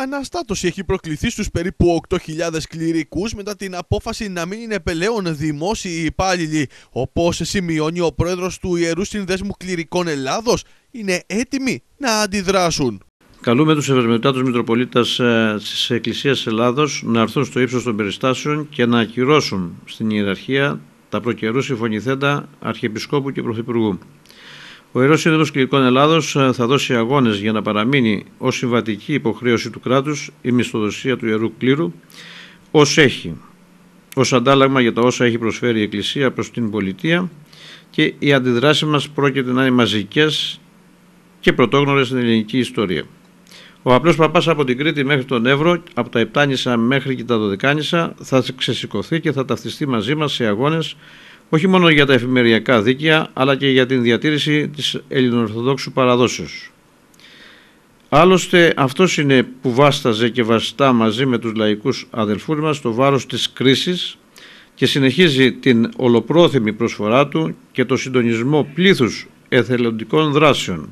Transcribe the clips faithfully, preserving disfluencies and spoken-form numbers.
Αναστάτωση έχει προκληθεί στους περίπου οκτώ χιλιάδες κληρικούς μετά την απόφαση να μην είναι πλέον δημόσιοι υπάλληλοι. Όπως σημειώνει ο πρόεδρος του Ιερού Συνδέσμου Κληρικών Ελλάδος, είναι έτοιμοι να αντιδράσουν. Καλούμε τους Ευερμετάτους Μητροπολίτας της Εκκλησίας Ελλάδος να έρθουν στο ύψος των περιστάσεων και να ακυρώσουν στην ιεραρχία τα προκαιρού συμφωνηθέντα Αρχιεπισκόπου και Πρωθυπουργού. Ο Ιερός Σύνδεσμος Κληρικών Ελλάδος θα δώσει αγώνες για να παραμείνει ως συμβατική υποχρέωση του κράτους η μισθοδοσία του Ιερού Κλήρου ως έχει, ως αντάλλαγμα για τα όσα έχει προσφέρει η Εκκλησία προς την πολιτεία, και οι αντιδράσεις μας πρόκειται να είναι μαζικές και πρωτόγνωρες στην ελληνική ιστορία. Ο απλός παπάς από την Κρήτη μέχρι τον Εύρο, από τα Επτάνησα μέχρι και τα Δωδεκάνησα, θα ξεσηκωθεί και θα ταυτιστεί μαζί μας σε αγώνες όχι μόνο για τα εφημεριακά δίκαια, αλλά και για την διατήρηση της ελληνοορθοδόξου παραδόσεως. Άλλωστε, αυτός είναι που βάσταζε και βαστά μαζί με τους λαϊκούς αδελφούς μας το βάρος της κρίσης και συνεχίζει την ολοπρόθυμη προσφορά του και το συντονισμό πλήθους εθελοντικών δράσεων.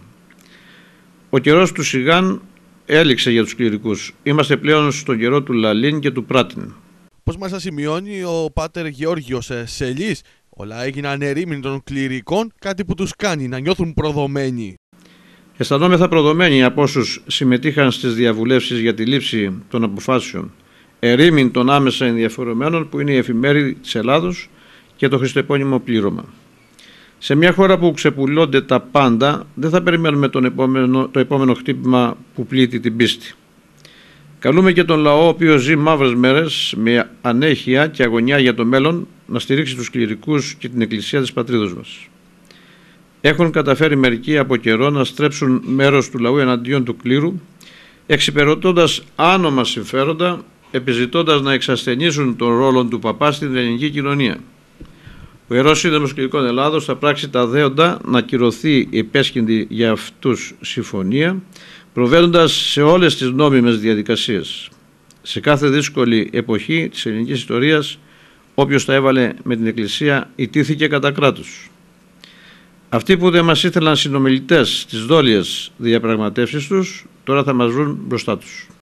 Ο καιρός του Σιγάν έληξε για τους κληρικούς. Είμαστε πλέον στον καιρό του Λαλίν και του Πράτιν. Πώς μας σημειώνει ο Πάτερ Γεώργιος Σελής, όλα έγιναν ερήμην των κληρικών, κάτι που τους κάνει να νιώθουν προδομένοι. Αισθανόμεθα προδομένοι από όσους συμμετείχαν στις διαβουλεύσεις για τη λήψη των αποφάσεων, ερήμην των άμεσα ενδιαφερομένων που είναι η Εφημερίδα της Ελλάδος και το χριστοεπώνυμο πλήρωμα. Σε μια χώρα που ξεπουλώνται τα πάντα, δεν θα περιμένουμε τον επόμενο, το επόμενο χτύπημα που πλήττει την πίστη. Καλούμε και τον λαό, ο οποίος ζει μαύρες μέρες με ανέχεια και αγωνιά για το μέλλον, να στηρίξει τους κληρικούς και την Εκκλησία της πατρίδος μας. Έχουν καταφέρει μερικοί από καιρό να στρέψουν μέρος του λαού εναντίον του κλήρου, εξυπηρετώντας άνομα συμφέροντα, επιζητώντας να εξασθενήσουν τον ρόλο του παπά στην ελληνική κοινωνία. Ο Ιερός Σύνδεσμος Κληρικών Ελλάδος θα πράξει τα δέοντα να ακυρωθεί η επέσχυντη για αυτούς συμφωνία, προβαίνοντας σε όλες τις νόμιμες διαδικασίες. Σε κάθε δύσκολη εποχή της ελληνικής ιστορίας, όποιος τα έβαλε με την Εκκλησία ητήθηκε κατά κράτους. Αυτοί που δεν μας ήθελαν συνομιλητές στις δόλιες διαπραγματεύσεις τους, τώρα θα μας βρουν μπροστά τους.